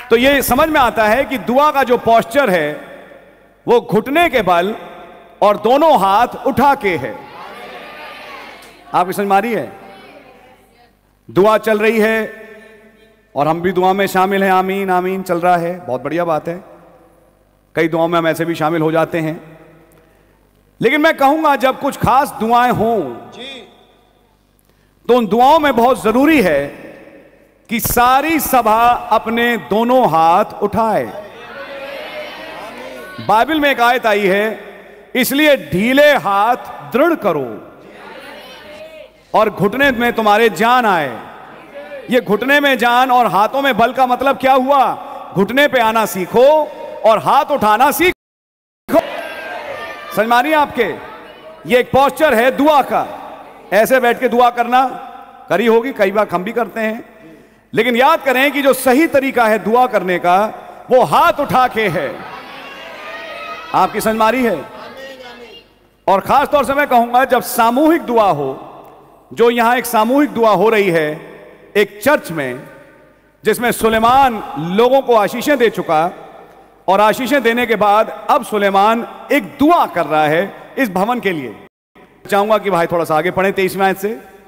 तो ये समझ में आता है कि दुआ का जो पोस्चर है वो घुटने के बल और दोनों हाथ उठा के है। आपकी समझ में आ रही है? दुआ चल रही है और हम भी दुआ में शामिल हैं। आमीन आमीन चल रहा है, बहुत बढ़िया बात है। कई दुआओं में हम ऐसे भी शामिल हो जाते हैं। लेकिन मैं कहूंगा जब कुछ खास दुआएं हों तो उन दुआओं में बहुत जरूरी है कि सारी सभा अपने दोनों हाथ उठाए। बाइबल में एक आयत आई है, इसलिए ढीले हाथ दृढ़ करो और घुटने में तुम्हारे जान आए। ये घुटने में जान और हाथों में बल का मतलब क्या हुआ? घुटने पे आना सीखो और हाथ उठाना सीखो। समझ में आ रही है आपके? ये एक पोस्चर है दुआ का। ऐसे बैठ के दुआ करना करी होगी, कई बार हम भी करते हैं, लेकिन याद करें कि जो सही तरीका है दुआ करने का वो हाथ उठा के है। आपकी समझ में आ रही है? और खास तौर से मैं कहूंगा जब सामूहिक दुआ हो, जो यहां एक सामूहिक दुआ हो रही है एक चर्च में, जिसमें सुलेमान लोगों को आशीषें दे चुका और आशीषें देने के बाद अब सुलेमान एक दुआ कर रहा है इस भवन के लिए। चाहूंगा कि भाई थोड़ा सा आगे पढ़ें 23वें आयत से।